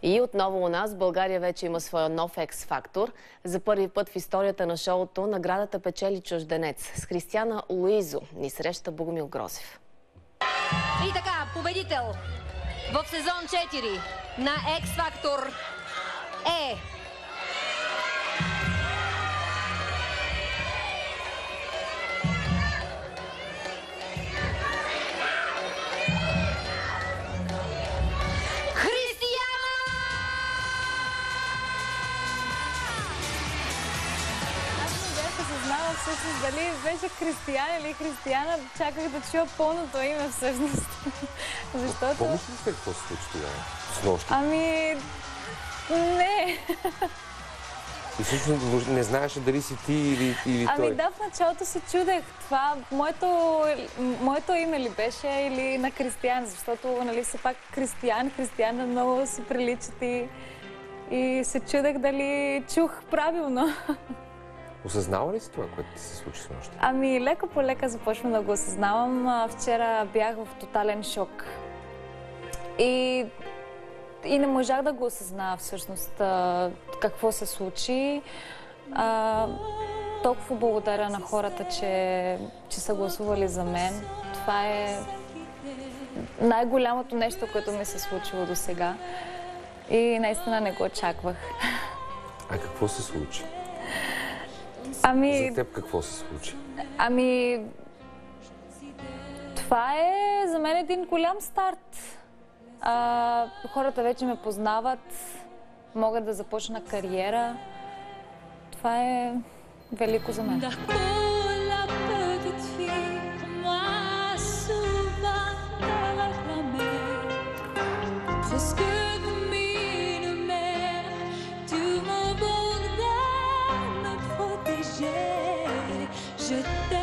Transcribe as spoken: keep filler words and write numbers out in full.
И отново у нас България вече има своя нов екс-фактор. За първи път в историята на шоуто наградата печели чужденец. С Християна Луизо ни среща Богомил Грозев. И така, победител в сезон четири на Екс-фактор е... Всъщност, дали беше Християн или Християна, чаках да чуя пълното име всъщност. Защото... Помниш ли сте какво се случи тогава? С нощи? Ами... не. И всъщност не знаеше дали си ти или, или ами, той? Ами да, в началото се чудех това. Моето, моето име ли беше или на Християн, защото, нали, все пак Християн, Християна много се приличат и, и се чудех дали чух правилно. Осъзнава ли си това, което ти се случи с нощта? Ами, лека по лека започвам да го осъзнавам. Вчера бях в тотален шок. И, и не можах да го осъзная всъщност какво се случи. А, толкова благодаря на хората, че, че са гласували за мен. Това е най-голямото нещо, което ми се случило до сега. И наистина не го очаквах. А какво се случи? Ами... За теб какво се случи? Ами... Това е за мен един голям старт. А, хората вече ме познават, могат да започна кариера. Това е велико за мен. Je t'aime.